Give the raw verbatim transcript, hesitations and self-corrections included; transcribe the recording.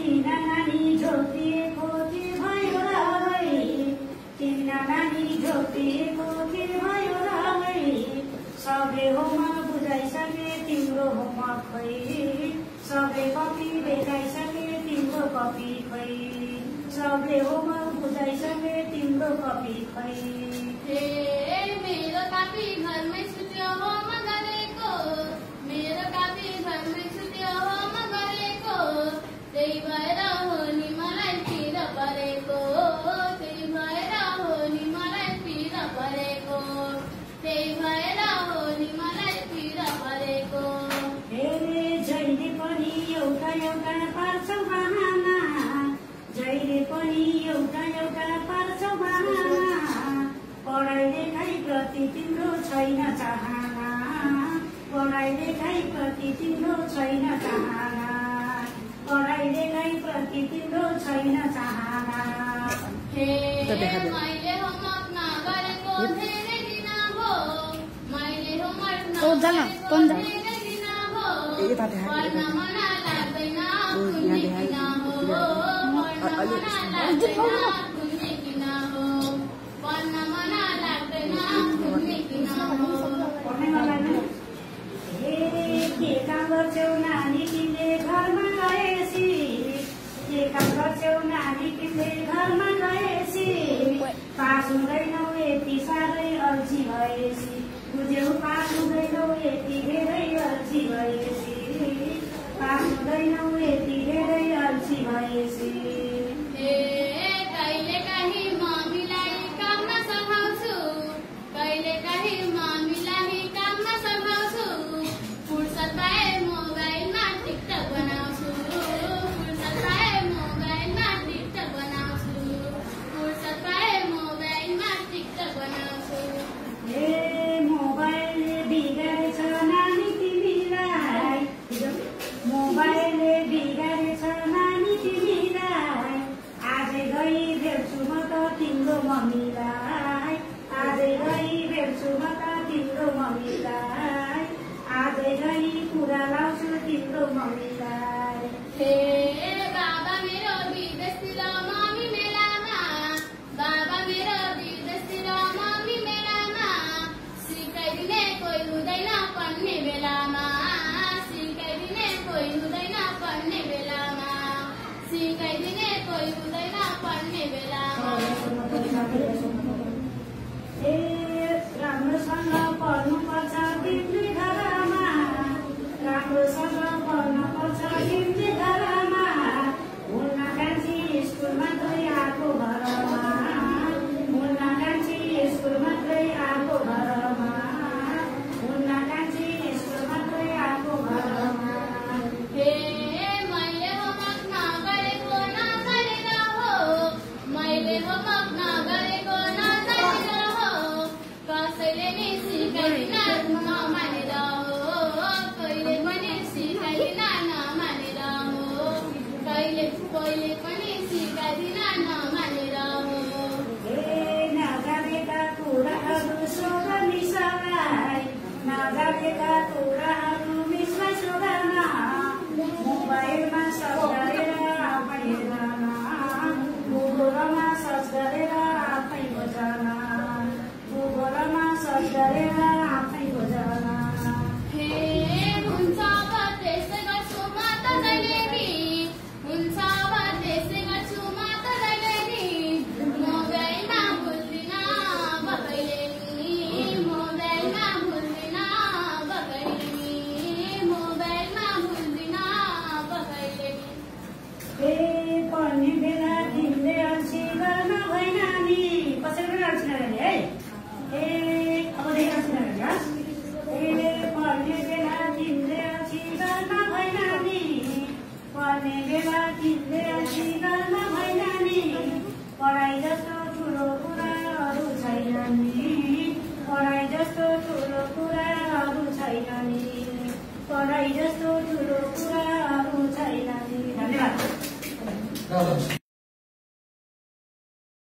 तिमीना नानी झोपिएको के भयो र है तिमीना नानी झोपिएको के भयो र है सबले होमवर्क बुझाइसके तिम्रो होमवर्क खै सबले कपी देखाइसके तिम्रो कपी खै सबले होमवर्क बुझाइसके तिम्रो कपी खै ए मेरो कपी घरमै सुत्यो होमवर्क गरेको मेरो कपी घरमै सुत्यो होमवर्क गरेको त्यही भएर हो नि मलाई पिर परेको त्यही भएर हो नि मलाई पिर परेको त्यही भएर हो नि मलाई पिर परेको हेरे जहिले पनि एउटा एउटा पार्छौ बहाना जहिले पनि एउटा एउटा पार्छौ बहाना पढाइ लेखाइ प्रति तिम्रो छैन चाहना पढाइ लेखाइ प्रति तिम्रो छैन चाहना पढाइ लेखाइ प्रति तिम्रो छैन चाहना हे मैले होमवर्क नगरेको धेरै दिन हो मैले होमवर्क नगरेको धेरै दिन हो पढ्न मन लाग्दैन कुनै किन हो पढ्न मन लाग्दैन कुनै किन हो पढ्न मन लाग्दैन कुनै किन हो पढ्नै मन लाग्दैन ए के काम गर्छौ नानी तिमीले घरमा गएपछि के काम गर्छौ नानी तिमीले घरमा गएपछि पास हुँदैनौ यति साह्रै अल्छी भएपछि बुझ्यौ पास हुँदैनौ यति धेरै अल्छी भएपछि पास हुँदैनौ यति धेरै अल्छी भएपछि कहिले काहीँ मम्मीलाई काममा सघाउँछु कहिले काहीँ मम्मीलाई काममा सघाउँछु फुर्सद पाए मोबाइलमा टिकटक बनाउँछु फुर्सद पाए मोबाइलमा टिकटक बनाउँछु फुर्सद पाए मोबाइलमा टिकटक बनाउँछु ए मोबाइलले बिगारेछ नानी तिमीलाई मोबाइलले बिगारेछ नानी तिमीलाई आजै गई भेट्छु म त तिम्रो मम्मीलाई आजै गई भेट्छु म त तिम्रो मम्मीलाई आजै गई कुरा लाउँछु तिम्रो मम्मीलाई हे बाबा मेरो विदेशतिर मम्मी मेलामा बाबा मेरो विदेशतिर मम्मी मेलामा सिकाइदिने कोही हुँदैन पढ्ने बेलामा सिकाइदिने कोही हुँदैन पढ्ने बेलामा सिकाइदिने कोही हुँदैन पढ्ने बेलामा ए राम्रोसँग पढ्नुपर्छ तिमीले घरमा राम्रोसँग पढ्नुपर्छ तिमीले घरमा हुन्न कान्छी स्कुल मात्रै आएको घरमा हुन्न कान्छी स्कुल मात्रै आएको घरमा हुन्न कान्छी स्कुल मात्रै आएको घरमा हे मैले होमवर्क नगरेको नगरेर हो मैले होमवर्क नगरेको नगरेर हो कसैले नि सिकाइदिन नमानेर हो कहिले पनि सिकाइदिन नमानेर हो कहिले कहिले पनि सिकाइदिन नमानेर हो ए नजानेका कुराहरू सोध मिसलाई नजानेका कुराहरू मिसलाई सोधन मोबाइलमा सर्च गरेर आफै हेर्न गुगलमा सर्च गरेर आफै खोजन गुगलमा सर्च गरेर आफै खोजन हे हुन्छ अब त्यसै गर्छु म त जहिले नि हुन्छ अब त्यसै गर्छु म त जहिले नि मोबाइलमा भुल्दिन अब कहिले नि मोबाइलमा भुल्दिन अब कहिले नि मोबाइलमा भुल्दिन अब कहिले नि ए पढ्ने बेला तिमीले अल्छी गर्न भएन नि कसैले अल्छी नगर्ने है ए अबदेखि अल्छी नगर्ने ए पढ्ने बेला तिमीले अल्छी गर्न भएन नि पढ्ने बेला तिमीले अल्छी गर्न भएन नि पढाइ जस्तो ठुलो कुरा अरू छैन नि पढाइ जस्तो ठुलो कुरा अरू छैन नि पढाइ जस्तो ठुलो कुरा अरू छैन नि धन्यवाद।